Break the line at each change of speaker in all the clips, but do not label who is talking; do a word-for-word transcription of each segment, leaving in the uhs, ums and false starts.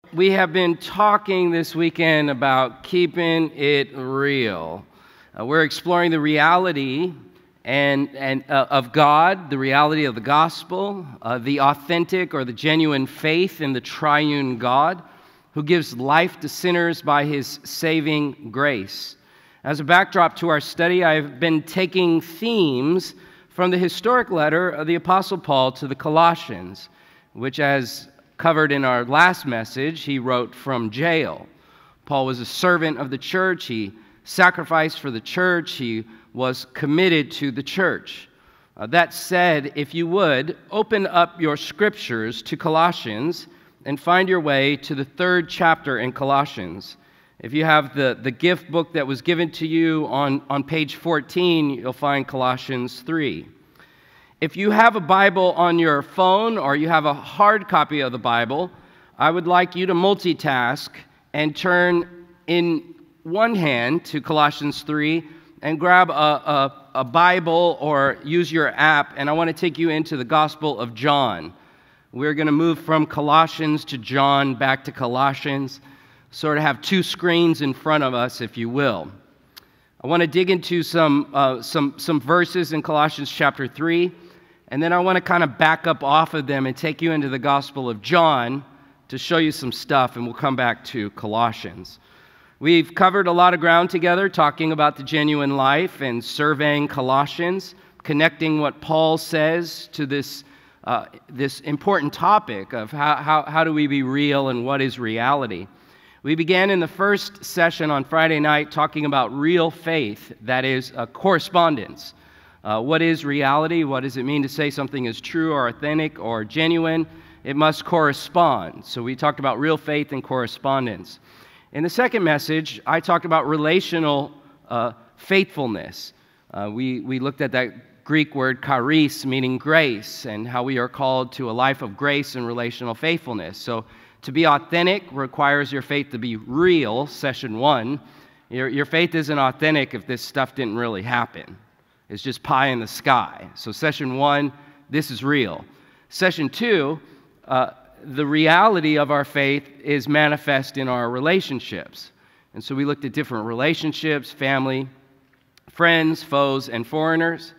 We have been talking this weekend about keeping it real. Uh, we're exploring the reality and, and uh, of God, the reality of the gospel, uh, the authentic or the genuine faith in the triune God who gives life to sinners by his saving grace. As a backdrop to our study, I've been taking themes from the historic letter of the Apostle Paul to the Colossians, which, as covered in our last message, he wrote from jail. Paul was a servant of the church. He sacrificed for the church. He was committed to the church. Uh, that said, if you would, open up your scriptures to Colossians and find your way to the third chapter in Colossians. If you have the, the gift book that was given to you on, on page fourteen, you'll find Colossians three. If you have a Bible on your phone or you have a hard copy of the Bible, I would like you to multitask and turn in one hand to Colossians three and grab a, a, a Bible or use your app, and I want to take you into the Gospel of John. We're going to move from Colossians to John, back to Colossians, sort of have two screens in front of us, if you will. I want to dig into some, uh, some, some verses in Colossians chapter three, and then I want to kind of back up off of them and take you into the Gospel of John to show you some stuff, and we'll come back to Colossians. We've covered a lot of ground together, talking about the genuine life and surveying Colossians, connecting what Paul says to this, uh, this important topic of how, how, how do we be real and what is reality. We began in the first session on Friday night talking about real faith, that is, a correspondence. Uh, what is reality? What does it mean to say something is true or authentic or genuine? It must correspond. So we talked about real faith and correspondence. In the second message, I talked about relational uh, faithfulness. Uh, we, we looked at that Greek word charis, meaning grace, and how we are called to a life of grace and relational faithfulness. So to be authentic requires your faith to be real, session one. Your, your faith isn't authentic if this stuff didn't really happen. It's just pie in the sky. So session one, this is real. Session two, uh, the reality of our faith is manifest in our relationships. And so we looked at different relationships, family, friends, foes, and foreigners.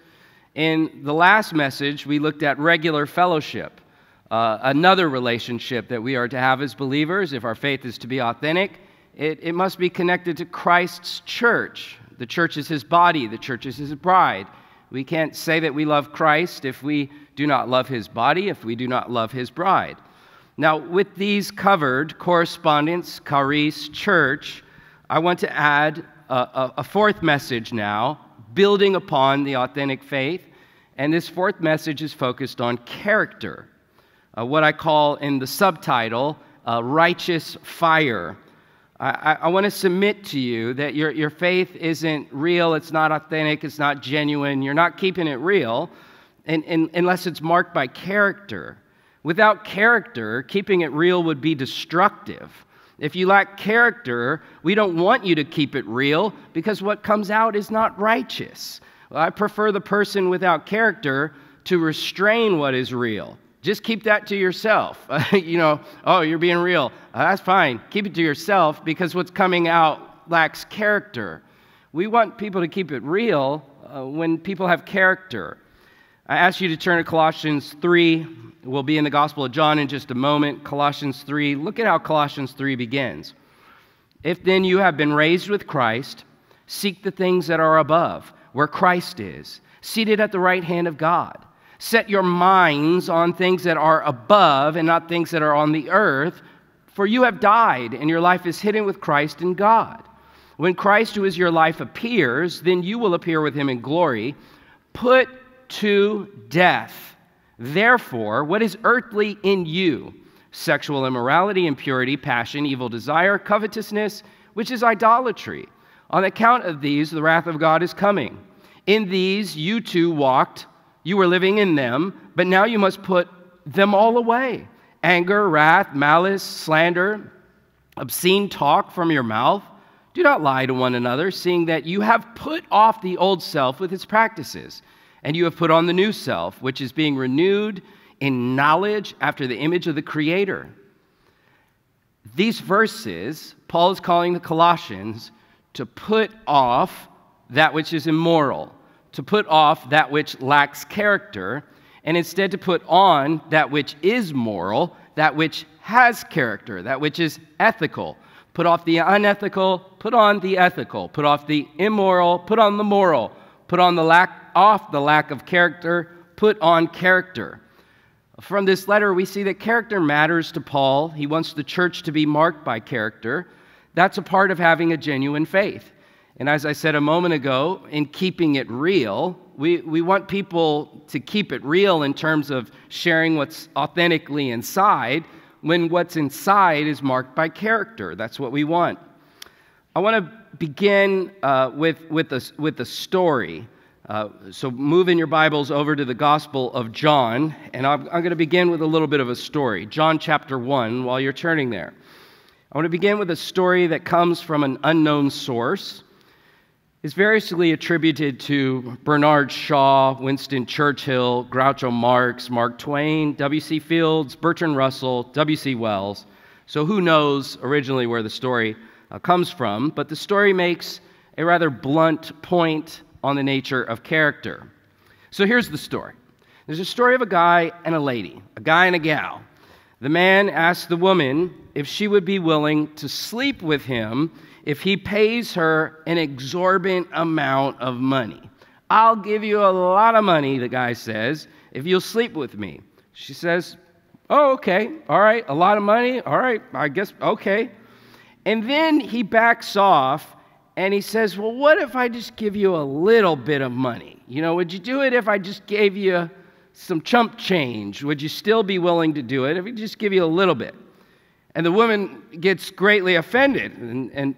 In the last message, we looked at regular fellowship, uh, another relationship that we are to have as believers. If our faith is to be authentic, it, it must be connected to Christ's church. The church is his body. The church is his bride. We can't say that we love Christ if we do not love his body, if we do not love his bride. Now, with these covered, correspondence, charis, church, I want to add a, a, a fourth message now, building upon the authentic faith. And this fourth message is focused on character, uh, what I call in the subtitle, uh, righteous fire. I, I want to submit to you that your, your faith isn't real, it's not authentic, it's not genuine, you're not keeping it real and, and, unless it's marked by character. Without character, keeping it real would be destructive. If you lack character, we don't want you to keep it real because what comes out is not righteous. I prefer the person without character to restrain what is real. Just keep that to yourself. you know, oh, you're being real. Uh, that's fine. Keep it to yourself because what's coming out lacks character. We want people to keep it real uh, when people have character. I ask you to turn to Colossians three. We'll be in the Gospel of John in just a moment. Colossians three. Look at how Colossians three begins. If then you have been raised with Christ, seek the things that are above, where Christ is, seated at the right hand of God. Set your minds on things that are above and not things that are on the earth, for you have died, and your life is hidden with Christ in God. When Christ, who is your life, appears, then you will appear with him in glory. Put to death, therefore, what is earthly in you: sexual immorality, impurity, passion, evil desire, covetousness, which is idolatry. On account of these, the wrath of God is coming. In these you too walked. You were living in them, but now you must put them all away. Anger, wrath, malice, slander, obscene talk from your mouth. Do not lie to one another, seeing that you have put off the old self with its practices, and you have put on the new self, which is being renewed in knowledge after the image of the Creator. these verses, Paul is calling the Colossians to put off that which is immoral, to put off that which lacks character, and instead to put on that which is moral, that which has character, that which is ethical. Put off the unethical, put on the ethical. Put off the immoral, put on the moral. Put on the lack, off the lack of character, put on character. From this letter, we see that character matters to Paul. He wants the church to be marked by character. That's a part of having a genuine faith. And as I said a moment ago, in keeping it real, we, we want people to keep it real in terms of sharing what's authentically inside, when what's inside is marked by character. That's what we want. I want to begin uh, with, with, a, with a story. Uh, so move in your Bibles over to the Gospel of John, and I'm, I'm going to begin with a little bit of a story. John chapter one, while you're turning there. I want to begin with a story that comes from an unknown source. It's variously attributed to Bernard Shaw, Winston Churchill, Groucho Marx, Mark Twain, W C Fields, Bertrand Russell, W C Wells. So who knows originally where the story uh, comes from, but the story makes a rather blunt point on the nature of character. So here's the story. There's a story of a guy and a lady, a guy and a gal. The man asked the woman if she would be willing to sleep with him if he pays her an exorbitant amount of money. I'll give you a lot of money, the guy says, if you'll sleep with me. She says, oh, okay, all right, a lot of money, all right, I guess, okay. And then he backs off and he says, well, what if I just give you a little bit of money? You know, would you do it if I just gave you some chump change? Would you still be willing to do it if I just give you a little bit? And the woman gets greatly offended and, and,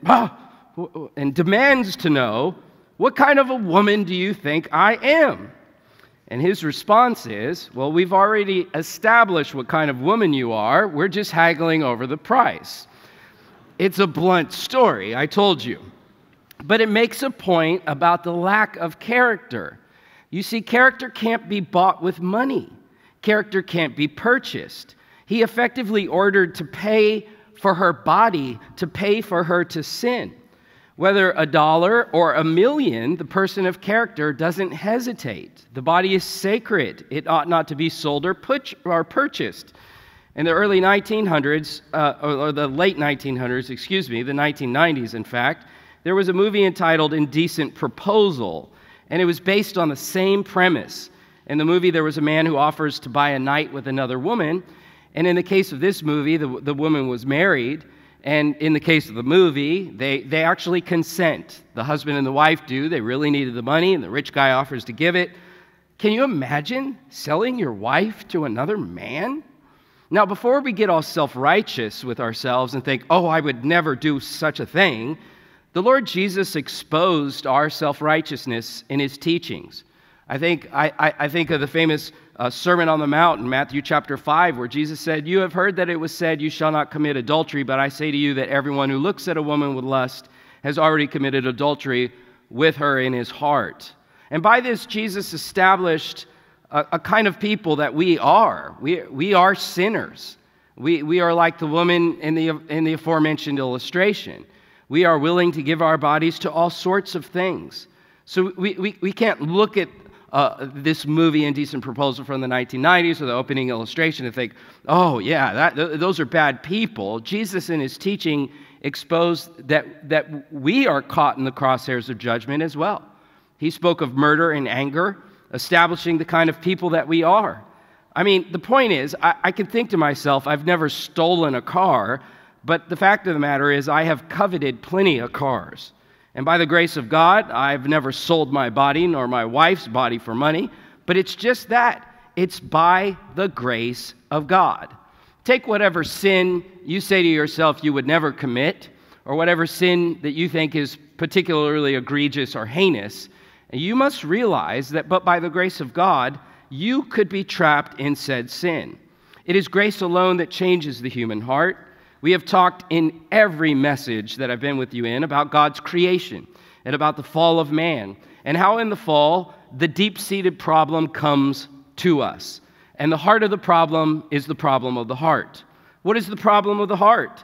oh, and demands to know, what kind of a woman do you think I am? And his response is, well, we've already established what kind of woman you are. We're just haggling over the price. It's a blunt story, I told you. But it makes a point about the lack of character. You see, character can't be bought with money. Character can't be purchased. He effectively ordered to pay for her body, to pay for her to sin. Whether a dollar or a million, the person of character doesn't hesitate. The body is sacred. It ought not to be sold or, put, or purchased. In the early nineteen hundreds, uh, or, or the late nineteen hundreds, excuse me, the nineteen nineties, in fact, there was a movie entitled Indecent Proposal, and it was based on the same premise. In the movie, there was a man who offers to buy a night with another woman. And in the case of this movie, the, the woman was married. And in the case of the movie, they, they actually consent. The husband and the wife do. They really needed the money, and the rich guy offers to give it. Can you imagine selling your wife to another man? Now, before we get all self-righteous with ourselves and think, oh, I would never do such a thing, the Lord Jesus exposed our self-righteousness in his teachings. I think, I, I, I think of the famous uh, Sermon on the Mount in Matthew chapter five, where Jesus said, you have heard that it was said, you shall not commit adultery, but I say to you that everyone who looks at a woman with lust has already committed adultery with her in his heart. And by this, Jesus established a, a kind of people that we are. We, we are sinners. We, we are like the woman in the, in the aforementioned illustration. We are willing to give our bodies to all sorts of things. So we, we, we can't look at Uh, this movie, Indecent Proposal from the nineteen nineties, or the opening illustration, and think, oh, yeah, that, th- those are bad people. Jesus, in his teaching, exposed that, that we are caught in the crosshairs of judgment as well. He spoke of murder and anger, establishing the kind of people that we are. I mean, the point is, I, I can think to myself, I've never stolen a car, but the fact of the matter is, I have coveted plenty of cars. And by the grace of God, I've never sold my body nor my wife's body for money, but it's just that. It's by the grace of God. Take whatever sin you say to yourself you would never commit, or whatever sin that you think is particularly egregious or heinous, and you must realize that but by the grace of God, you could be trapped in said sin. It is grace alone that changes the human heart. We have talked in every message that I've been with you in about God's creation and about the fall of man and how in the fall the deep-seated problem comes to us. And the heart of the problem is the problem of the heart. What is the problem of the heart?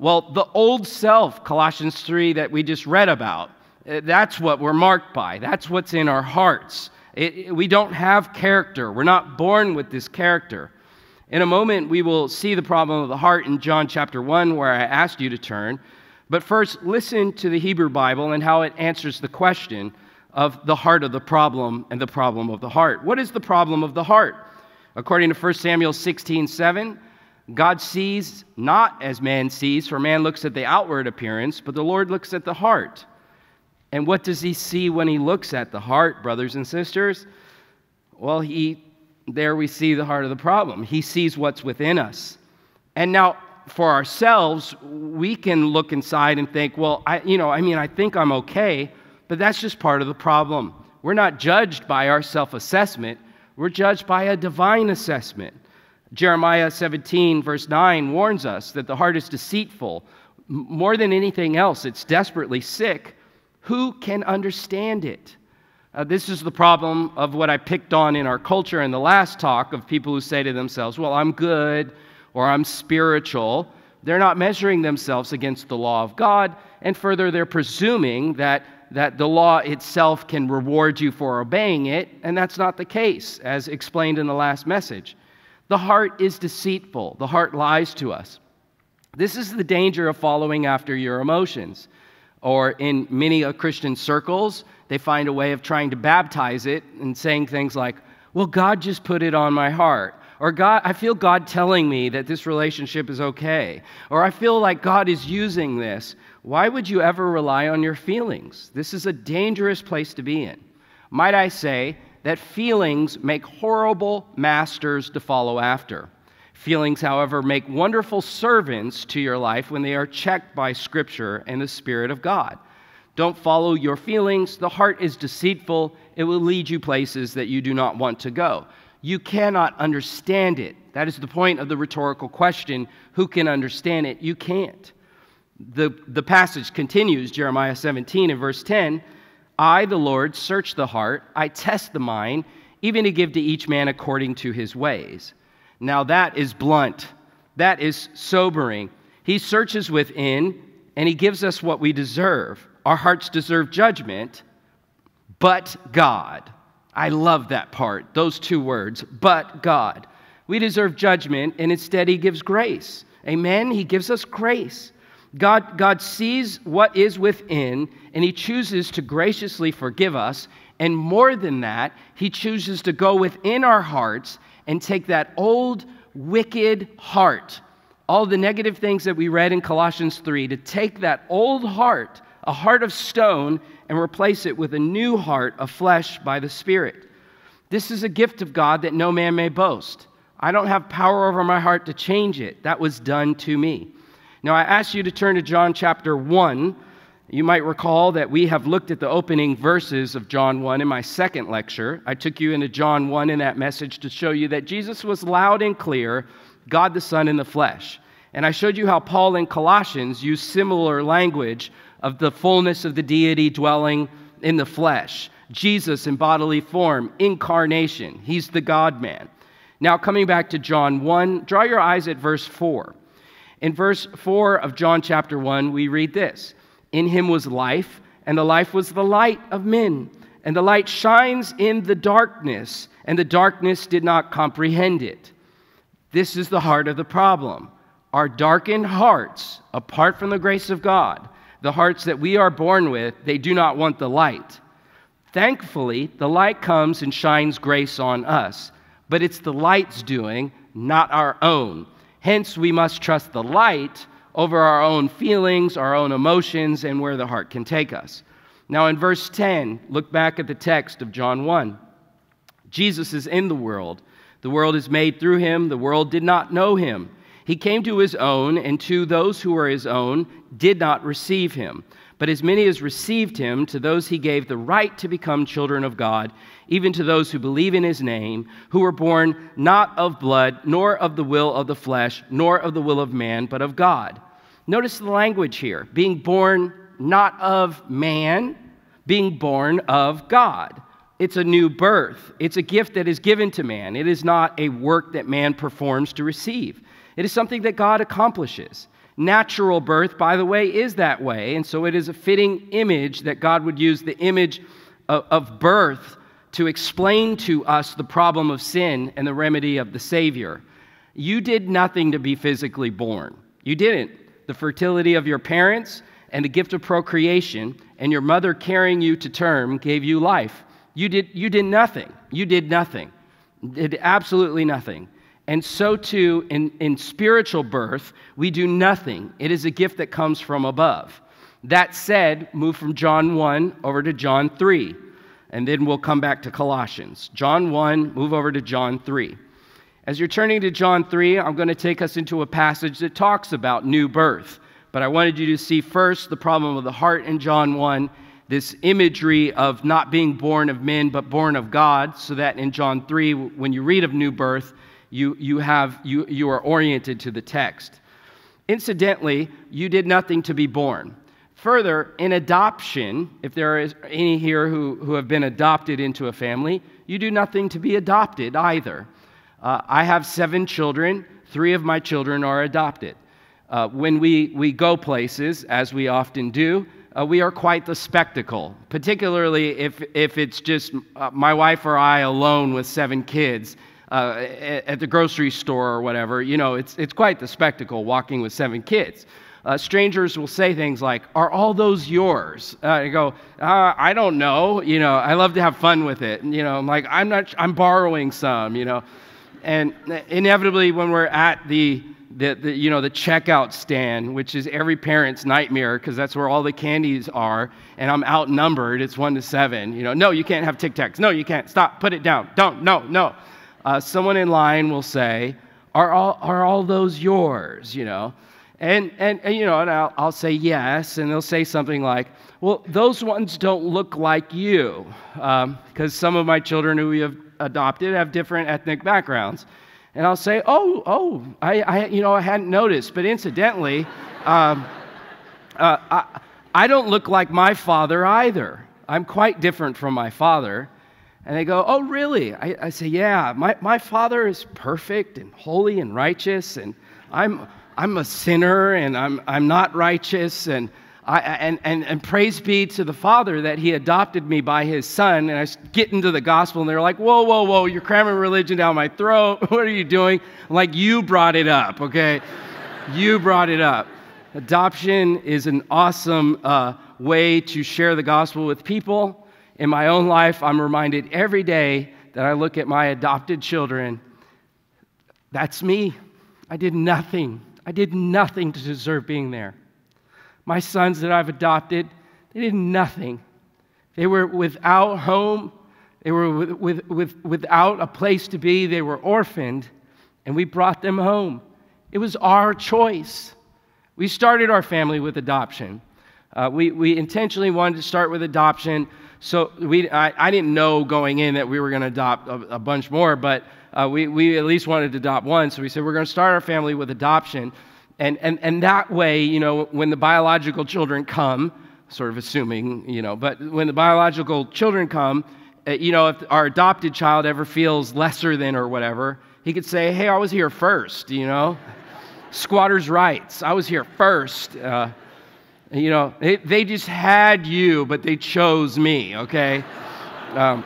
Well, the old self, Colossians three, that we just read about, that's what we're marked by. That's what's in our hearts. It, it, we don't have character. We're not born with this character. In a moment, we will see the problem of the heart in John chapter one, where I asked you to turn. But first, listen to the Hebrew Bible and how it answers the question of the heart of the problem and the problem of the heart. What is the problem of the heart? According to First Samuel sixteen seven, God sees not as man sees, for man looks at the outward appearance, but the Lord looks at the heart. And what does he see when he looks at the heart, brothers and sisters? Well, he there we see the heart of the problem. He sees what's within us. And now, for ourselves, we can look inside and think, well, I, you know, I mean, I think I'm okay, but that's just part of the problem. We're not judged by our self-assessment. We're judged by a divine assessment. Jeremiah seventeen, verse nine, warns us that the heart is deceitful. More than anything else, it's desperately sick. Who can understand it? Uh, this is the problem of what I picked on in our culture in the last talk, of people who say to themselves, well, I'm good, or I'm spiritual. They're not measuring themselves against the law of God, and further, they're presuming that, that the law itself can reward you for obeying it, and that's not the case, as explained in the last message. The heart is deceitful. The heart lies to us. This is the danger of following after your emotions. Or in many Christian circles, they find a way of trying to baptize it and saying things like, well, God just put it on my heart. Or God, I feel God telling me that this relationship is okay. Or I feel like God is using this. Why would you ever rely on your feelings? This is a dangerous place to be in. Might I say that feelings make horrible masters to follow after. Feelings, however, make wonderful servants to your life when they are checked by Scripture and the Spirit of God. Don't follow your feelings. The heart is deceitful. It will lead you places that you do not want to go. You cannot understand it. That is the point of the rhetorical question, who can understand it? You can't. The, the passage continues, Jeremiah seventeen and verse ten, I, the Lord, search the heart, I test the mind, even to give to each man according to his ways. Now that is blunt. That is sobering. He searches within, and he gives us what we deserve. Our hearts deserve judgment, but God. I love that part, those two words, but God. We deserve judgment, and instead he gives grace. Amen? He gives us grace. God, God sees what is within, and he chooses to graciously forgive us. And more than that, he chooses to go within our hearts and take that old, wicked heart, all the negative things that we read in Colossians three, to take that old heart, a heart of stone, and replace it with a new heart of flesh by the Spirit. This is a gift of God that no man may boast. I don't have power over my heart to change it. That was done to me. Now, I ask you to turn to John chapter one. You might recall that we have looked at the opening verses of John one in my second lecture. I took you into John one in that message to show you that Jesus was loud and clear, God the Son in the flesh. And I showed you how Paul in Colossians used similar language of the fullness of the deity dwelling in the flesh. Jesus in bodily form, incarnation. He's the God-man. Now, coming back to John one, draw your eyes at verse four. In verse four of John chapter one, we read this. In him was life, and the life was the light of men. And the light shines in the darkness, and the darkness did not comprehend it. This is the heart of the problem. Our darkened hearts, apart from the grace of God, the hearts that we are born with, they do not want the light. Thankfully, the light comes and shines grace on us, but it's the light's doing, not our own. Hence, we must trust the light over our own feelings, our own emotions, and where the heart can take us. Now, in verse ten, look back at the text of John one. Jesus is in the world. The world is made through him. The world did not know him. He came to his own, and to those who were his own did not receive him. But as many as received him, to those he gave the right to become children of God, even to those who believe in his name, who were born not of blood, nor of the will of the flesh, nor of the will of man, but of God. Notice the language here, being born not of man, being born of God. It's a new birth. It's a gift that is given to man. It is not a work that man performs to receive. It is something that God accomplishes. Natural birth, by the way, is that way, and so it is a fitting image that God would use the image of, of birth to explain to us the problem of sin and the remedy of the Savior. You did nothing to be physically born. You didn't. The fertility of your parents and the gift of procreation and your mother carrying you to term gave you life. You did, you did nothing. You did nothing. Did absolutely nothing. And so too, in, in spiritual birth, we do nothing. It is a gift that comes from above. That said, move from John one over to John three, and then we'll come back to Colossians. John one, move over to John three. As you're turning to John three, I'm going to take us into a passage that talks about new birth. But I wanted you to see first the problem of the heart in John one, this imagery of not being born of men, but born of God, so that in John three, when you read of new birth, You, you, have, you, you are oriented to the text. Incidentally, you did nothing to be born. Further, in adoption, if there is any here who, who have been adopted into a family, you do nothing to be adopted either. Uh, I have seven children. Three of my children are adopted. Uh, when we, we go places, as we often do, uh, we are quite the spectacle, particularly if, if it's just uh, my wife or I alone with seven kids. Uh, at the grocery store or whatever, you know, it's it's quite the spectacle walking with seven kids. Uh, strangers will say things like, "Are all those yours?" Uh, I go, uh, "I don't know." You know, I love to have fun with it. You know, I'm like, I'm not, I'm borrowing some. You know, and inevitably when we're at the the, the you know the checkout stand, which is every parent's nightmare because that's where all the candies are, and I'm outnumbered. It's one to seven. You know, no, you can't have Tic Tacs. No, you can't. Stop. Put it down. Don't. No. No. Uh, someone in line will say, are all, are all those yours, you know? And, and, and you know, and I'll, I'll say yes, and they'll say something like, well, those ones don't look like you, because um, some of my children who we have adopted have different ethnic backgrounds. And I'll say, oh, oh, I, I you know, I hadn't noticed, but incidentally, um, uh, I, I don't look like my father either. I'm quite different from my father. And they go, oh, really? I, I say, yeah, my, my father is perfect and holy and righteous, and I'm I'm a sinner, and I'm I'm not righteous, and I and, and, and praise be to the Father that He adopted me by His Son. And I get into the gospel, and they're like, whoa, whoa, whoa, you're cramming religion down my throat. What are you doing? I'm like, you brought it up, okay? You brought it up. Adoption is an awesome uh, way to share the gospel with people. In my own life, I'm reminded every day that I look at my adopted children, that's me. I did nothing. I did nothing to deserve being there. My sons that I've adopted, they did nothing. They were without home. They were with, with, with, without a place to be. They were orphaned, and we brought them home. It was our choice. We started our family with adoption. Uh, we, we intentionally wanted to start with adoption. So we, I, I didn't know going in that we were going to adopt a, a bunch more, but uh, we, we at least wanted to adopt one. So we said we're going to start our family with adoption. And, and, and that way, you know, when the biological children come, sort of assuming, you know, but when the biological children come, uh, you know, if our adopted child ever feels lesser than or whatever, he could say, hey, I was here first, you know. Squatters' rights. I was here first. Uh, You know, they, they just had you, but they chose me, okay? Um,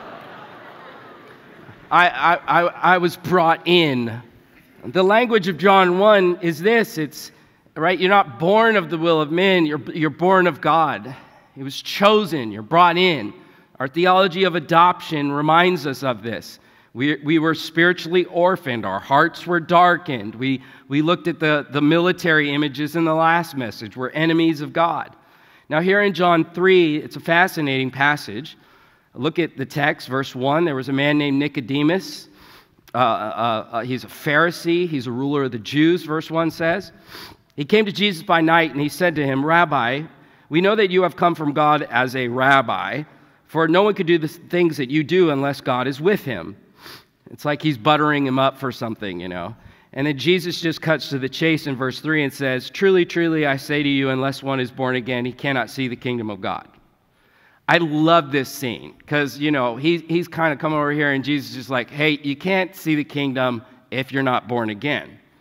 I, I, I, I was brought in. The language of John one is this, it's, right, you're not born of the will of men, you're, you're born of God. It was chosen, you're brought in. Our theology of adoption reminds us of this. We, we were spiritually orphaned. Our hearts were darkened. We, we looked at the, the military images in the last message. We're enemies of God. Now here in John three, it's a fascinating passage. Look at the text, verse one. There was a man named Nicodemus. Uh, uh, uh, he's a Pharisee. He's a ruler of the Jews, verse one says. He came to Jesus by night, and he said to him, Rabbi, we know that you have come from God as a rabbi, for no one could do the things that you do unless God is with him. It's like he's buttering him up for something, you know. And then Jesus just cuts to the chase in verse three and says, truly, truly, I say to you, unless one is born again, he cannot see the kingdom of God. I love this scene because, you know, he, he's kind of coming over here and Jesus is just like, hey, you can't see the kingdom if you're not born again.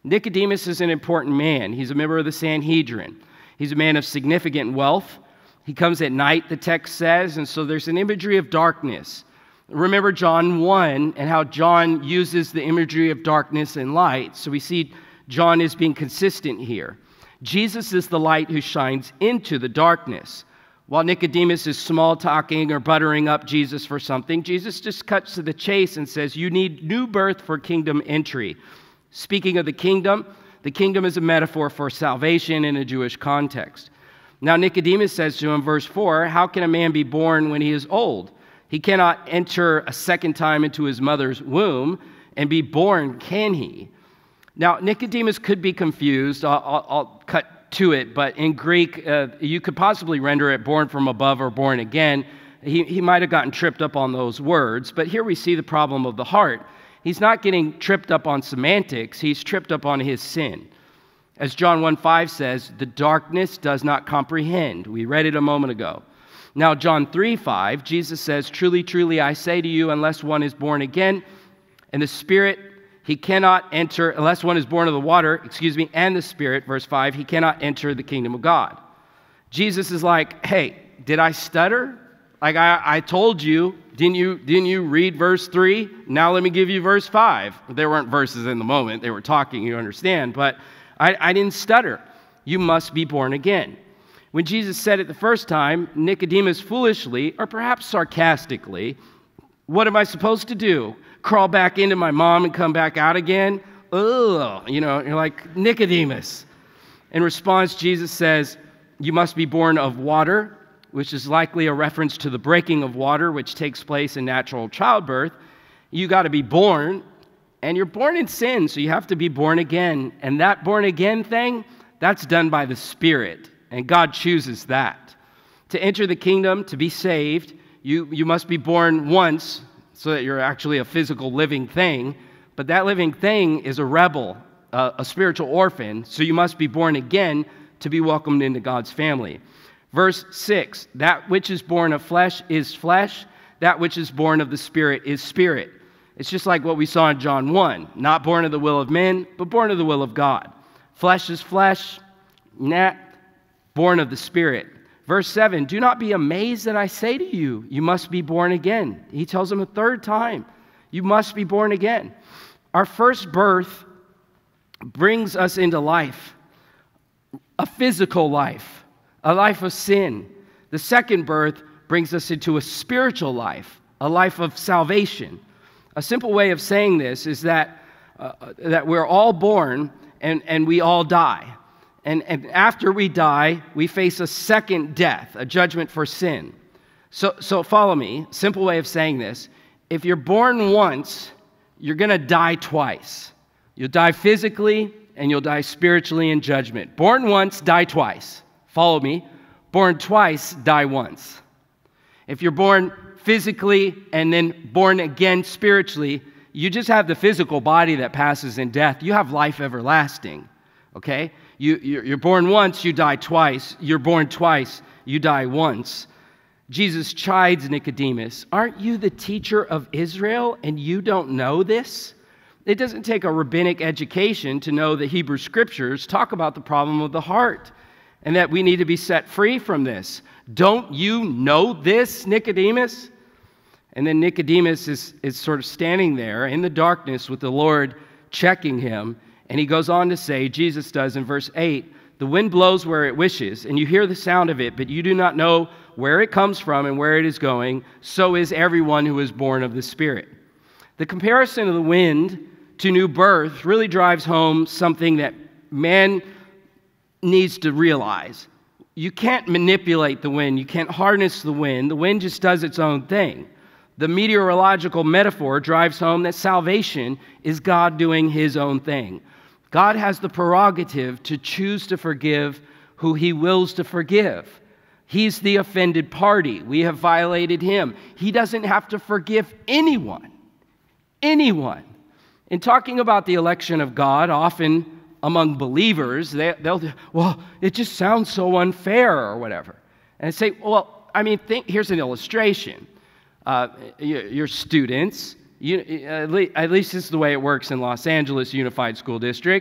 Nicodemus is an important man. He's a member of the Sanhedrin. He's a man of significant wealth. He comes at night, the text says, and so there's an imagery of darkness. Remember John one and how John uses the imagery of darkness and light. So we see John is being consistent here. Jesus is the light who shines into the darkness. While Nicodemus is small-talking or buttering up Jesus for something, Jesus just cuts to the chase and says, you need new birth for kingdom entry. Speaking of the kingdom, the kingdom is a metaphor for salvation in a Jewish context. Now Nicodemus says to him, verse four, how can a man be born when he is old? He cannot enter a second time into his mother's womb and be born, can he? Now, Nicodemus could be confused. I'll, I'll, I'll cut to it, but in Greek, uh, you could possibly render it born from above or born again. He, he might have gotten tripped up on those words, but here we see the problem of the heart. He's not getting tripped up on semantics. He's tripped up on his sin. As John one five says, the darkness does not comprehend. We read it a moment ago. Now, John three five, Jesus says, truly, truly, I say to you, unless one is born again, and the Spirit, he cannot enter, unless one is born of the water, excuse me, and the Spirit, verse five, he cannot enter the kingdom of God. Jesus is like, hey, did I stutter? Like I, I told you, didn't you, didn't you read verse three? Now let me give you verse five. There weren't verses in the moment. They were talking, you understand, but I, I didn't stutter. You must be born again. When Jesus said it the first time, Nicodemus foolishly, or perhaps sarcastically, what am I supposed to do? Crawl back into my mom and come back out again? Ugh, you know, you're like, Nicodemus. In response, Jesus says, you must be born of water, which is likely a reference to the breaking of water, which takes place in natural childbirth. You got to be born, and you're born in sin, so you have to be born again. And that born again thing, that's done by the Spirit. And God chooses that. To enter the kingdom, to be saved, you, you must be born once so that you're actually a physical living thing. But that living thing is a rebel, uh, a spiritual orphan, so you must be born again to be welcomed into God's family. Verse six, that which is born of flesh is flesh, that which is born of the Spirit is spirit. It's just like what we saw in John one, not born of the will of men, but born of the will of God. Flesh is flesh, nah. Born of the Spirit. Verse seven, do not be amazed that I say to you, you must be born again. He tells them a third time, you must be born again. Our first birth brings us into life, a physical life, a life of sin. The second birth brings us into a spiritual life, a life of salvation. A simple way of saying this is that, uh, that we're all born and, and we all die. And, and after we die, we face a second death, a judgment for sin. So, so follow me. Simple way of saying this. If you're born once, you're going to die twice. You'll die physically and you'll die spiritually in judgment. Born once, die twice. Follow me. Born twice, die once. If you're born physically and then born again spiritually, you just have the physical body that passes in death. You have life everlasting. Okay? You, you're born once, you die twice. You're born twice, you die once. Jesus chides Nicodemus. Aren't you the teacher of Israel and you don't know this? It doesn't take a rabbinic education to know the Hebrew Scriptures talk about the problem of the heart and that we need to be set free from this. Don't you know this, Nicodemus? And then Nicodemus is, is sort of standing there in the darkness with the Lord checking him. And he goes on to say, Jesus does in verse eight, the wind blows where it wishes, and you hear the sound of it, but you do not know where it comes from and where it is going. So is everyone who is born of the Spirit. The comparison of the wind to new birth really drives home something that man needs to realize. You can't manipulate the wind. You can't harness the wind. The wind just does its own thing. The meteorological metaphor drives home that salvation is God doing his own thing. God has the prerogative to choose to forgive who he wills to forgive. He's the offended party. We have violated him. He doesn't have to forgive anyone. Anyone. In talking about the election of God, often among believers, they, they'll, well, it just sounds so unfair or whatever. And I say, well, I mean, think, here's an illustration. Uh, your, your students, you, at, least, at least this is the way it works in Los Angeles Unified School District.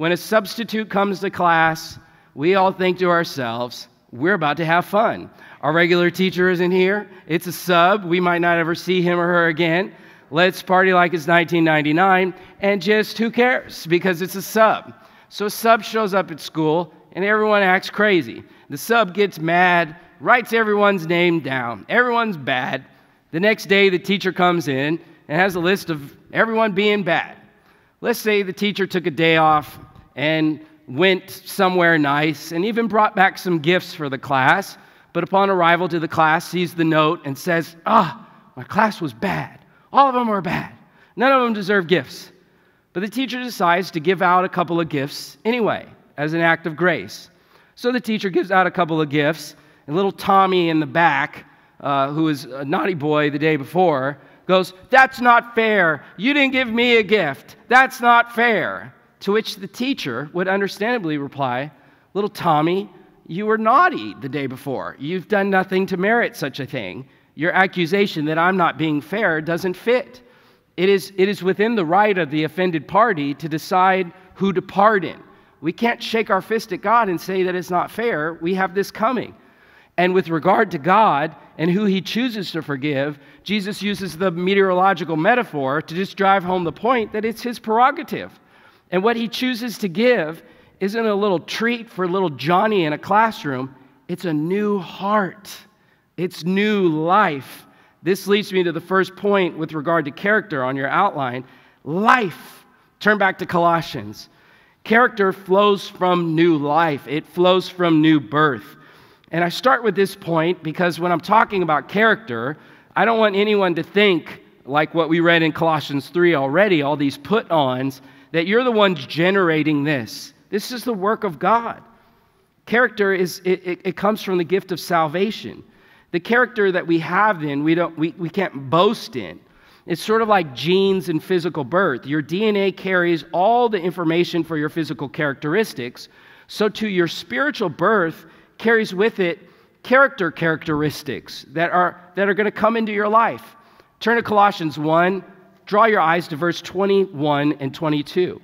when a substitute comes to class, we all think to ourselves, we're about to have fun. Our regular teacher isn't here. It's a sub. We might not ever see him or her again. Let's party like it's nineteen ninety-nine, and just who cares, because it's a sub. So a sub shows up at school, and everyone acts crazy. The sub gets mad, writes everyone's name down. Everyone's bad. The next day, the teacher comes in and has a list of everyone being bad. Let's say the teacher took a day off and went somewhere nice and even brought back some gifts for the class, but upon arrival to the class, sees the note and says, ah, my class was bad. All of them were bad. None of them deserve gifts. But the teacher decides to give out a couple of gifts anyway, as an act of grace. So the teacher gives out a couple of gifts, and little Tommy in the back, uh, who was a naughty boy the day before, goes, that's not fair. You didn't give me a gift. That's not fair. To which the teacher would understandably reply, little Tommy, you were naughty the day before. You've done nothing to merit such a thing. Your accusation that I'm not being fair doesn't fit. It is, it is within the right of the offended party to decide who to pardon. We can't shake our fist at God and say that it's not fair. We have this coming. And with regard to God and who he chooses to forgive, Jesus uses the meteorological metaphor to just drive home the point that it's his prerogative. And what he chooses to give isn't a little treat for little Johnny in a classroom. It's a new heart. It's new life. This leads me to the first point with regard to character on your outline. Life. Turn back to Colossians. Character flows from new life. It flows from new birth. And I start with this point because when I'm talking about character, I don't want anyone to think, like what we read in Colossians three already, all these put-ons, that you're the ones generating this. This is the work of God. Character is it, it, it comes from the gift of salvation. The character that we have then, we don't we, we can't boast in. It's sort of like genes and physical birth. Your D N A carries all the information for your physical characteristics. So to your spiritual birth carries with it character characteristics that are that are going to come into your life. Turn to Colossians one. Draw your eyes to verse twenty-one and twenty-two.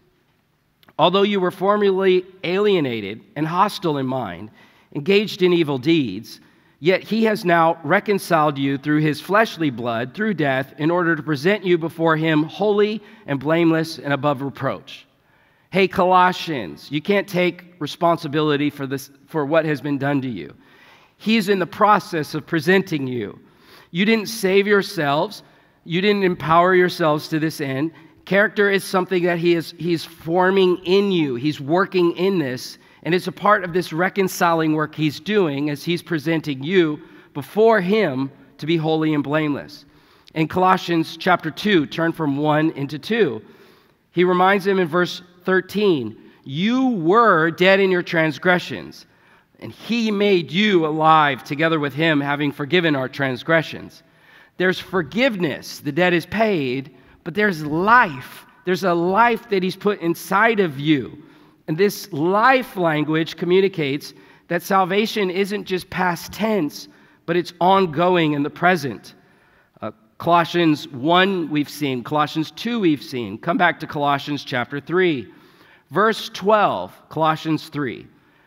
Although you were formerly alienated and hostile in mind, engaged in evil deeds, yet he has now reconciled you through his fleshly blood, through death, in order to present you before him holy and blameless and above reproach. Hey, Colossians, you can't take responsibility for this, for what has been done to you. He's in the process of presenting you. You didn't save yourselves. You didn't empower yourselves to this end. Character is something that he is he's forming in you. He's working in this, and it's a part of this reconciling work he's doing as he's presenting you before him to be holy and blameless. In Colossians chapter two, turn from one into two. He reminds them in verse thirteen, you were dead in your transgressions, and he made you alive together with him, having forgiven our transgressions. There's forgiveness, the debt is paid, but there's life. There's a life that he's put inside of you. And this life language communicates that salvation isn't just past tense, but it's ongoing in the present. Uh, Colossians one we've seen, Colossians two we've seen. Come back to Colossians chapter three. Verse twelve, Colossians three.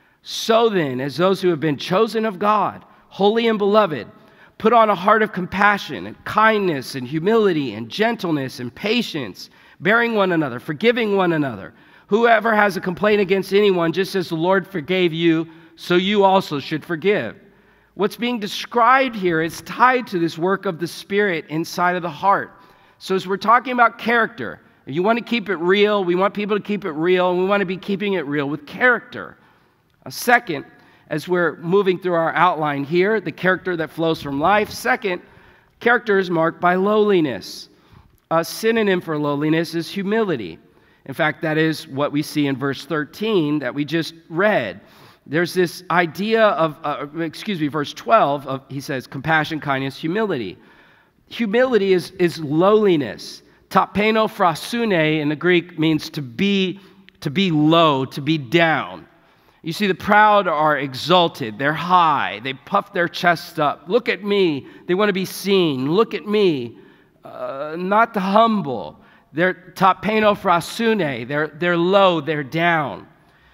So then, as those who have been chosen of God, holy and beloved, put on a heart of compassion and kindness and humility and gentleness and patience, bearing one another, forgiving one another. Whoever has a complaint against anyone, just as the Lord forgave you, so you also should forgive. What's being described here is tied to this work of the Spirit inside of the heart. So as we're talking about character, if you want to keep it real, we want people to keep it real, and we want to be keeping it real with character. A second, as we're moving through our outline here, the character that flows from life. Second, character is marked by lowliness. A synonym for lowliness is humility. In fact, that is what we see in verse thirteen that we just read. There's this idea of, uh, excuse me, verse twelve, of, he says, compassion, kindness, humility. Humility is, is lowliness. Tapeno phrasune in the Greek means to be, to be low, to be down. You see, the proud are exalted. They're high. They puff their chests up. Look at me. They want to be seen. Look at me. Uh, not the humble. They're tapenophrasune. They're, they're low, they're down.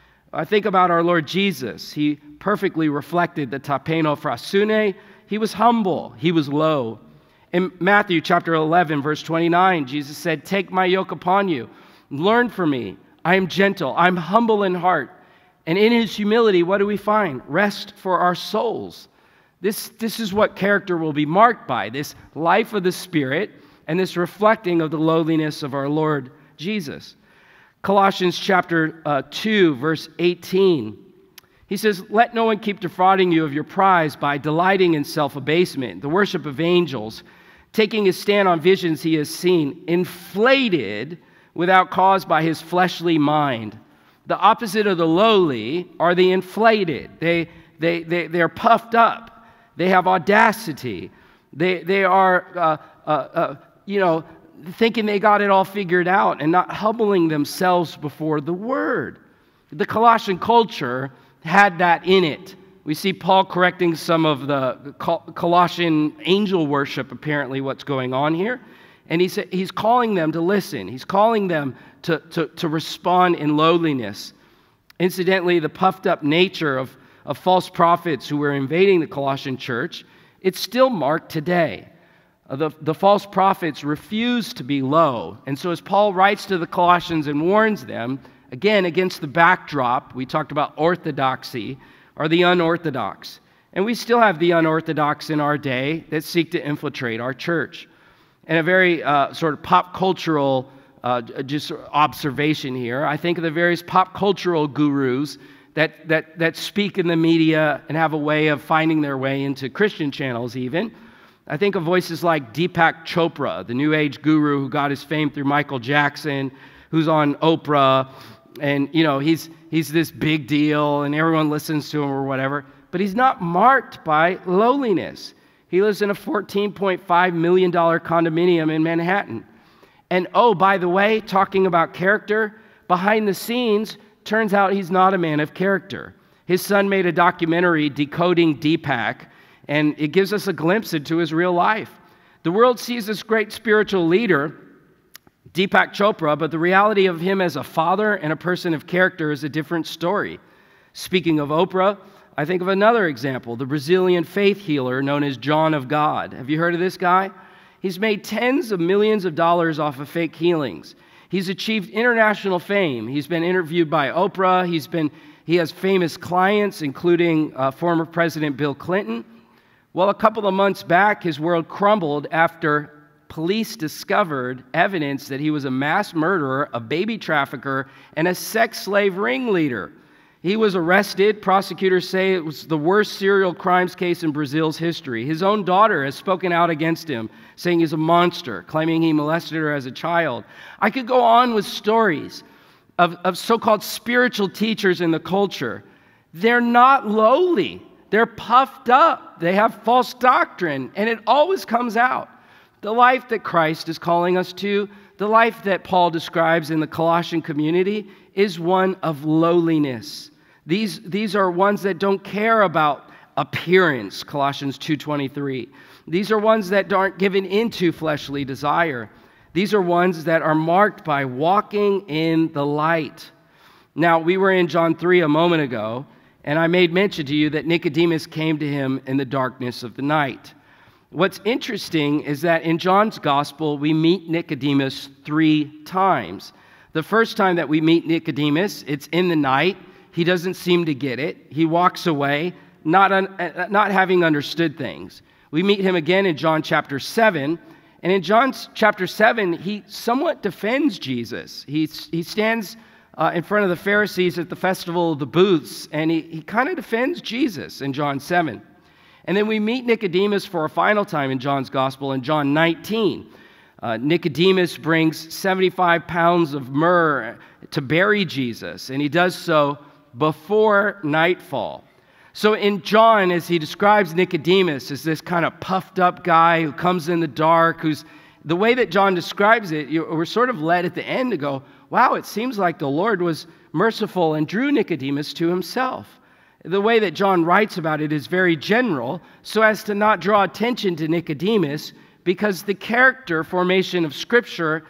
I think about our Lord Jesus. He perfectly reflected the tapenophrasune. He was humble. He was low. In Matthew chapter eleven, verse twenty-nine, Jesus said, "Take my yoke upon you. Learn from me. I am gentle. I'm humble in heart." And in his humility, what do we find? Rest for our souls. This, this is what character will be marked by, this life of the Spirit and this reflecting of the lowliness of our Lord Jesus. Colossians chapter uh, two, verse eighteen. He says, "Let no one keep defrauding you of your prize by delighting in self-abasement, the worship of angels, taking his stand on visions he has seen, inflated without cause by his fleshly mind." The opposite of the lowly are the inflated. They, they, they, they're puffed up. They have audacity. They, they are, uh, uh, uh, you know, thinking they got it all figured out and not humbling themselves before the Word. The Colossian culture had that in it. We see Paul correcting some of the Colossian angel worship, apparently what's going on here. And he's, he's calling them to listen. He's calling them to, to, to respond in lowliness. Incidentally, the puffed up nature of, of false prophets who were invading the Colossian church, it's still marked today. The, the false prophets refuse to be low. And so as Paul writes to the Colossians and warns them, again, against the backdrop, we talked about orthodoxy, are the unorthodox. And we still have the unorthodox in our day that seek to infiltrate our church. And a very uh, sort of pop cultural uh, just observation here, I think of the various pop cultural gurus that, that, that speak in the media and have a way of finding their way into Christian channels even. I think of voices like Deepak Chopra, the New Age guru who got his fame through Michael Jackson, who's on Oprah, and you know he's he's this big deal, and everyone listens to him or whatever. But he's not marked by lowliness. He lives in a fourteen point five million dollars condominium in Manhattan. And oh, by the way, talking about character, behind the scenes, turns out he's not a man of character. His son made a documentary, Decoding Deepak, and it gives us a glimpse into his real life. The world sees this great spiritual leader, Deepak Chopra, but the reality of him as a father and a person of character is a different story. Speaking of Oprah, I think of another example, the Brazilian faith healer known as John of God. Have you heard of this guy? He's made tens of millions of dollars off of fake healings. He's achieved international fame. He's been interviewed by Oprah. He's been, he has famous clients, including uh, former President Bill Clinton. Well, a couple of months back, his world crumbled after police discovered evidence that he was a mass murderer, a baby trafficker, and a sex slave ringleader. He was arrested. Prosecutors say it was the worst serial crimes case in Brazil's history. His own daughter has spoken out against him, saying he's a monster, claiming he molested her as a child. I could go on with stories of, of so-called spiritual teachers in the culture. They're not lowly. They're puffed up. They have false doctrine, and it always comes out. The life that Christ is calling us to, the life that Paul describes in the Colossian community, is one of lowliness. These, these are ones that don't care about appearance, Colossians two twenty-three. These are ones that aren't given into fleshly desire. These are ones that are marked by walking in the light. Now, we were in John three a moment ago, and I made mention to you that Nicodemus came to him in the darkness of the night. What's interesting is that in John's gospel, we meet Nicodemus three times. The first time that we meet Nicodemus, it's in the night. He doesn't seem to get it. He walks away, not, un, not having understood things. We meet him again in John chapter seven. And in John chapter seven, he somewhat defends Jesus. He, he stands uh, in front of the Pharisees at the festival of the booths, and he, he kind of defends Jesus in John seven. And then we meet Nicodemus for a final time in John's gospel in John nineteen. Uh, Nicodemus brings seventy-five pounds of myrrh to bury Jesus, and he does so before nightfall. So in John, as he describes Nicodemus as this kind of puffed up guy who comes in the dark, who's the way that John describes it, you, we're sort of led at the end to go, wow, it seems like the Lord was merciful and drew Nicodemus to himself. The way that John writes about it is very general, so as to not draw attention to Nicodemus, because the character formation of Scripture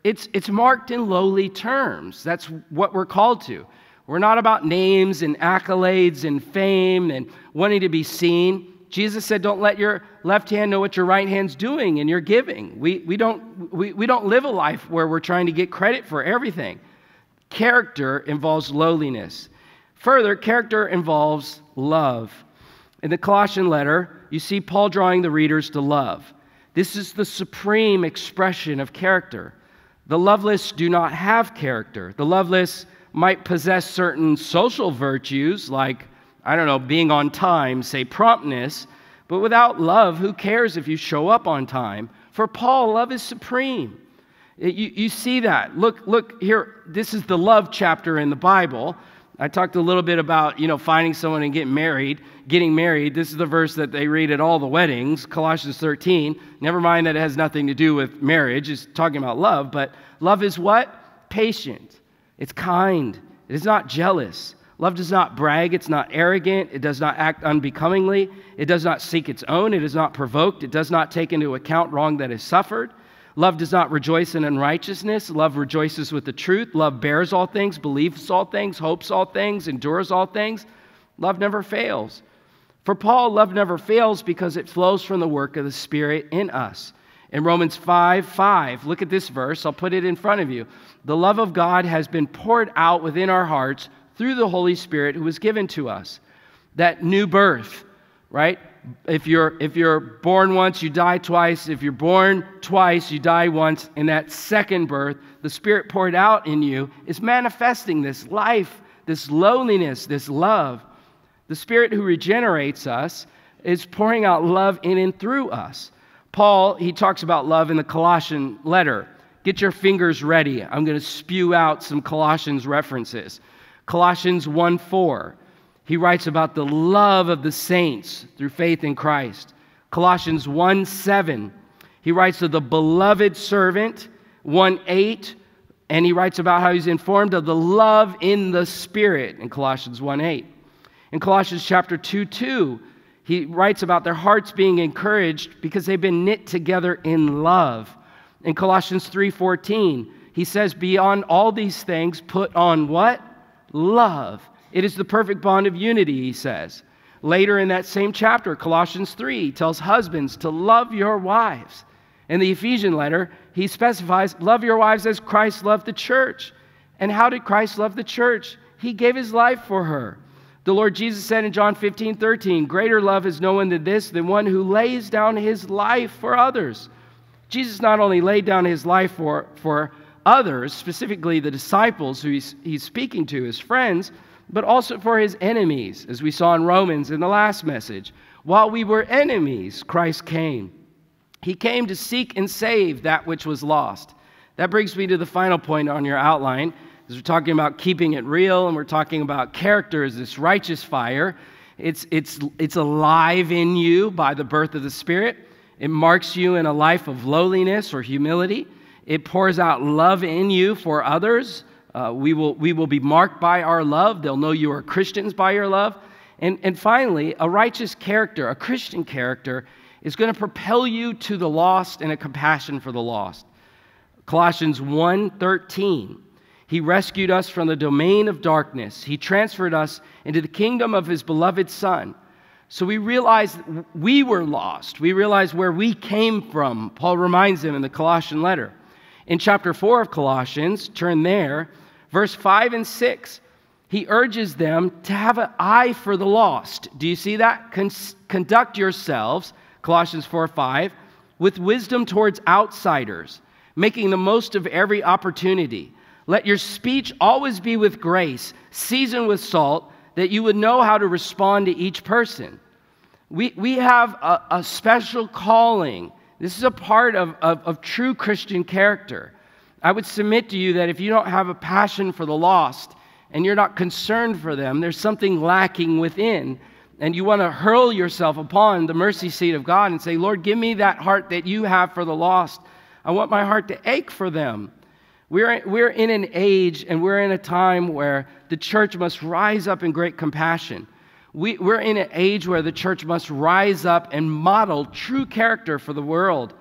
it's, it's marked in lowly terms. That's what we're called to. We're not about names and accolades and fame and wanting to be seen. Jesus said, don't let your left hand know what your right hand's doing in your giving. We, we, don't, we, we don't live a life where we're trying to get credit for everything. Character involves lowliness. Further, character involves love. In the Colossian letter, you see Paul drawing the readers to love. This is the supreme expression of character. The loveless do not have character. The loveless might possess certain social virtues like, I don't know, being on time, say promptness, but without love, who cares if you show up on time? For Paul, love is supreme. You, you see that. Look, look here, this is the love chapter in the Bible. I talked a little bit about, you know, finding someone and getting married, getting married. This is the verse that they read at all the weddings, Colossians thirteen. Never mind that it has nothing to do with marriage. It's talking about love, but love is what? Patient. It's kind. It is not jealous. Love does not brag. It's not arrogant. It does not act unbecomingly. It does not seek its own. It is not provoked. It does not take into account wrong that is suffered. Love does not rejoice in unrighteousness. Love rejoices with the truth. Love bears all things, believes all things, hopes all things, endures all things. Love never fails. For Paul, love never fails because it flows from the work of the Spirit in us. In Romans five five, look at this verse. I'll put it in front of you. The love of God has been poured out within our hearts through the Holy Spirit who was given to us. That new birth, right? If you're, if you're born once, you die twice. If you're born twice, you die once. In that second birth, the Spirit poured out in you is manifesting this life, this lowliness, this love. The Spirit who regenerates us is pouring out love in and through us. Paul, he talks about love in the Colossian letter. Get your fingers ready. I'm going to spew out some Colossians references. Colossians one four, he writes about the love of the saints through faith in Christ. Colossians one seven, he writes of the beloved servant. one eight, and he writes about how he's informed of the love in the Spirit in Colossians one eight. In Colossians chapter two two, he writes about their hearts being encouraged because they've been knit together in love. In Colossians three fourteen, he says, beyond all these things, put on what? Love. It is the perfect bond of unity, he says. Later in that same chapter, Colossians three, he tells husbands to love your wives. In the Ephesian letter, he specifies, love your wives as Christ loved the church. And how did Christ love the church? He gave his life for her. The Lord Jesus said in John fifteen thirteen, greater love is no one than this, than one who lays down his life for others. Jesus not only laid down his life for, for others, specifically the disciples who he's, he's speaking to, his friends, but also for his enemies, as we saw in Romans in the last message. While we were enemies, Christ came. He came to seek and save that which was lost. That brings me to the final point on your outline, as we're talking about keeping it real, and we're talking about character as this righteous fire. It's, it's, it's alive in you by the birth of the Spirit. It marks you in a life of lowliness or humility. It pours out love in you for others. Uh, we will, we will be marked by our love. They'll know you are Christians by your love. And, and finally, a righteous character, a Christian character, is going to propel you to the lost and a compassion for the lost. Colossians one thirteen, he rescued us from the domain of darkness. He transferred us into the kingdom of his beloved Son. So we realize we were lost. We realize where we came from. Paul reminds them in the Colossian letter. In chapter four of Colossians, turn there, verse five and six, he urges them to have an eye for the lost. Do you see that? Con- conduct yourselves, Colossians four five, with wisdom towards outsiders, making the most of every opportunity. Let your speech always be with grace, seasoned with salt, that you would know how to respond to each person. We, we have a, a special calling. This is a part of, of, of true Christian character. I would submit to you that if you don't have a passion for the lost and you're not concerned for them, there's something lacking within, and you want to hurl yourself upon the mercy seat of God and say, Lord, give me that heart that you have for the lost. I want my heart to ache for them. We're, we're in an age and we're in a time where the church must rise up in great compassion. We, we're in an age where the church must rise up and model true character for the world.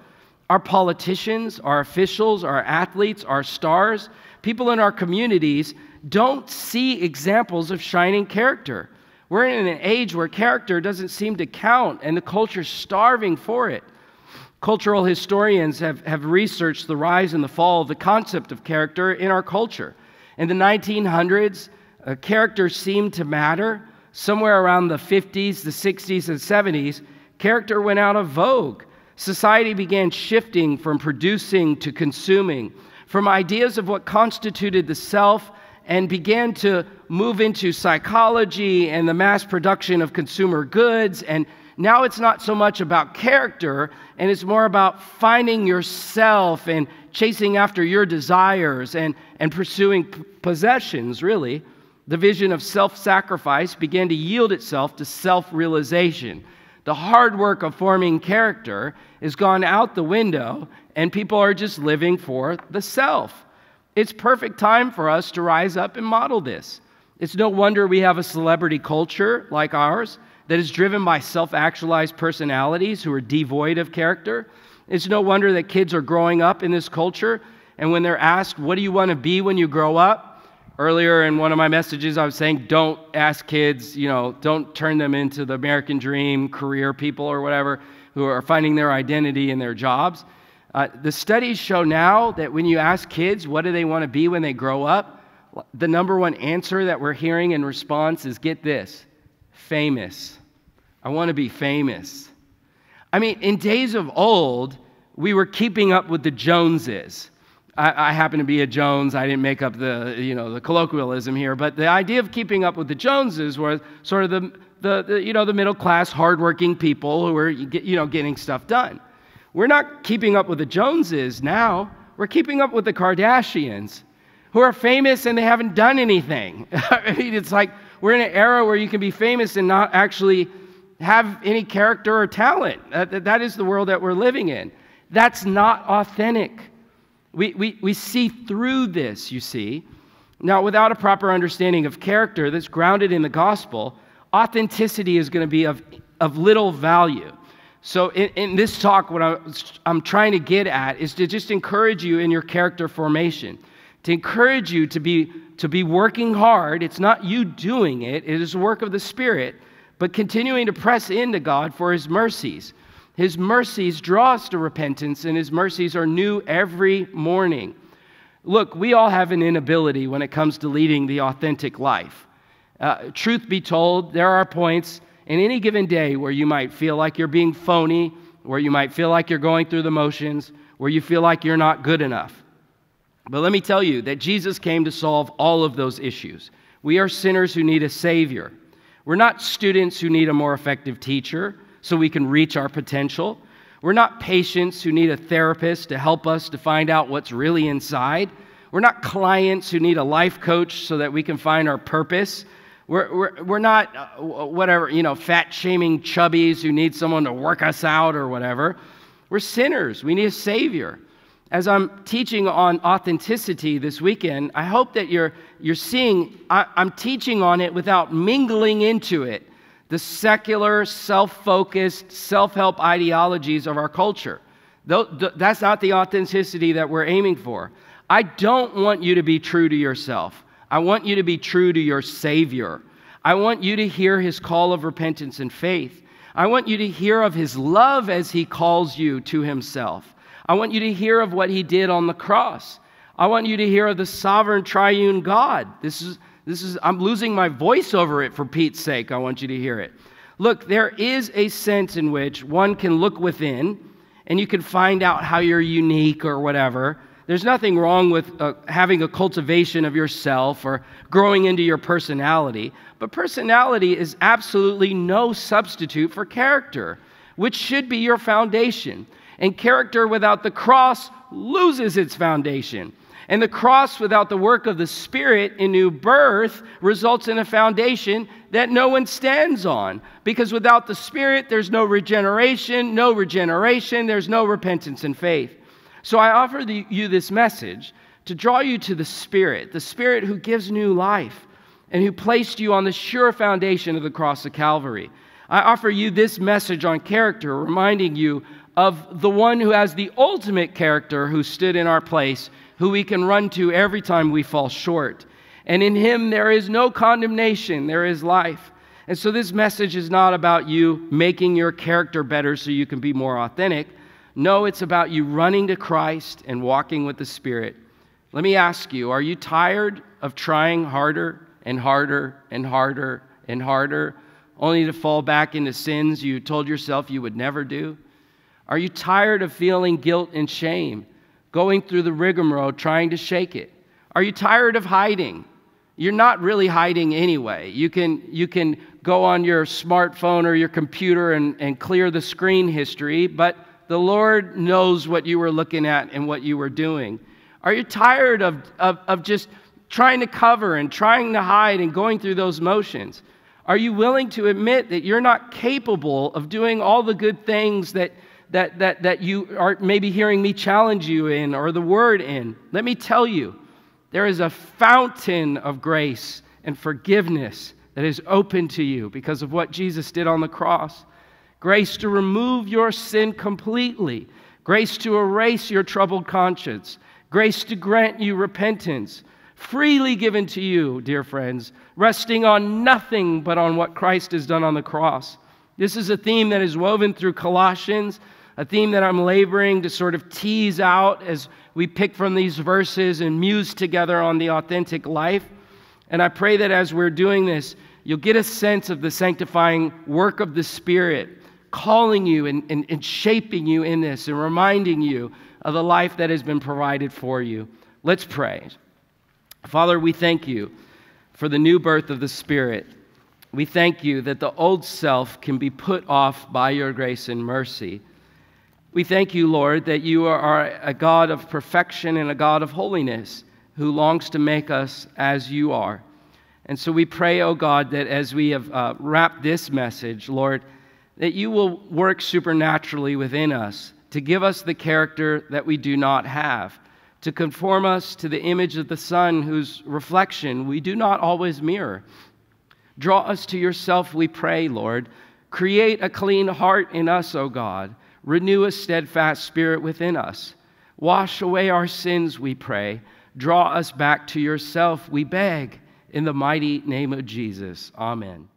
Our politicians, our officials, our athletes, our stars, people in our communities don't see examples of shining character. We're in an age where character doesn't seem to count, and the culture's starving for it. Cultural historians have, have researched the rise and the fall of the concept of character in our culture. In the nineteen hundreds, uh, character seemed to matter. Somewhere around the fifties, the sixties, and seventies, character went out of vogue. Society began shifting from producing to consuming, from ideas of what constituted the self, and began to move into psychology and the mass production of consumer goods. And now it's not so much about character, and it's more about finding yourself and chasing after your desires and, and pursuing p- possessions, really. The vision of self-sacrifice began to yield itself to self-realization. The hard work of forming character has gone out the window, and people are just living for the self. It's perfect time for us to rise up and model this. It's no wonder we have a celebrity culture like ours that is driven by self-actualized personalities who are devoid of character. It's no wonder that kids are growing up in this culture, and when they're asked, what do you want to be when you grow up? Earlier in one of my messages, I was saying, don't ask kids, you know, don't turn them into the American dream career people or whatever who are finding their identity in their jobs. Uh, the studies show now that when you ask kids what do they want to be when they grow up, the number one answer that we're hearing in response is, get this, famous. I want to be famous. I mean, in days of old, we were keeping up with the Joneses. I, I happen to be a Jones. I didn't make up the, you know, the colloquialism here, but the idea of keeping up with the Joneses was sort of the, the, the you know, the middle-class, hardworking people who were, you know, getting stuff done. We're not keeping up with the Joneses now. We're keeping up with the Kardashians, who are famous and they haven't done anything. I mean, it's like we're in an era where you can be famous and not actually have any character or talent. That, that is the world that we're living in. That's not authentic. We, we, we see through this, you see. Now, without a proper understanding of character that's grounded in the gospel, authenticity is going to be of, of little value. So in, in this talk, what I, I'm trying to get at is to just encourage you in your character formation, to encourage you to be, to be working hard. It's not you doing it. It is a work of the Spirit, but continuing to press into God for His mercies. His mercies draw us to repentance, and His mercies are new every morning. Look, we all have an inability when it comes to leading the authentic life. Uh, truth be told, there are points in any given day where you might feel like you're being phony, where you might feel like you're going through the motions, where you feel like you're not good enough. But let me tell you that Jesus came to solve all of those issues. We are sinners who need a Savior. We're not students who need a more effective teacher so we can reach our potential. We're not patients who need a therapist to help us to find out what's really inside. We're not clients who need a life coach so that we can find our purpose. We're, we're, we're not, uh, whatever, you know, fat-shaming chubbies who need someone to work us out or whatever. We're sinners. We need a Savior. As I'm teaching on authenticity this weekend, I hope that you're, you're seeing, I, I'm teaching on it without mingling into it the secular, self-focused, self-help ideologies of our culture. That's not the authenticity that we're aiming for. I don't want you to be true to yourself. I want you to be true to your Savior. I want you to hear His call of repentance and faith. I want you to hear of His love as He calls you to Himself. I want you to hear of what He did on the cross. I want you to hear of the sovereign triune God. This is, this is, I'm losing my voice over it for Pete's sake. I want you to hear it. Look, there is a sense in which one can look within and you can find out how you're unique or whatever. There's nothing wrong with uh, having a cultivation of yourself or growing into your personality, but personality is absolutely no substitute for character, which should be your foundation. And character without the cross loses its foundation. And the cross without the work of the Spirit in new birth results in a foundation that no one stands on. Because without the Spirit, there's no regeneration, no regeneration, there's no repentance and faith. So I offer the, you this message to draw you to the Spirit, the Spirit who gives new life and who placed you on the sure foundation of the cross of Calvary. I offer you this message on character, reminding you of the one who has the ultimate character, who stood in our place, who we can run to every time we fall short. And in him there is no condemnation, there is life. And so this message is not about you making your character better so you can be more authentic. No, it's about you running to Christ and walking with the Spirit. Let me ask you, are you tired of trying harder and harder and harder and harder, only to fall back into sins you told yourself you would never do? Are you tired of feeling guilt and shame, going through the rigmarole trying to shake it? Are you tired of hiding? You're not really hiding anyway. You can, you can go on your smartphone or your computer and, and clear the screen history, but the Lord knows what you were looking at and what you were doing. Are you tired of, of, of just trying to cover and trying to hide and going through those motions? Are you willing to admit that you're not capable of doing all the good things that, that, that, that you are maybe hearing me challenge you in or the Word in? Let me tell you, there is a fountain of grace and forgiveness that is open to you because of what Jesus did on the cross. Grace to remove your sin completely. Grace to erase your troubled conscience. Grace to grant you repentance. Freely given to you, dear friends, resting on nothing but on what Christ has done on the cross. This is a theme that is woven through Colossians, a theme that I'm laboring to sort of tease out as we pick from these verses and muse together on the authentic life. And I pray that as we're doing this, you'll get a sense of the sanctifying work of the Spirit, calling you and, and, and shaping you in this and reminding you of the life that has been provided for you. Let's pray. Father, we thank you for the new birth of the Spirit. We thank you that the old self can be put off by your grace and mercy. We thank you, Lord, that you are a God of perfection and a God of holiness who longs to make us as you are. And so we pray, oh God, that as we have uh, wrapped this message, Lord, that you will work supernaturally within us to give us the character that we do not have, to conform us to the image of the Son whose reflection we do not always mirror. Draw us to yourself, we pray, Lord. Create a clean heart in us, O God. Renew a steadfast spirit within us. Wash away our sins, we pray. Draw us back to yourself, we beg. In the mighty name of Jesus, amen.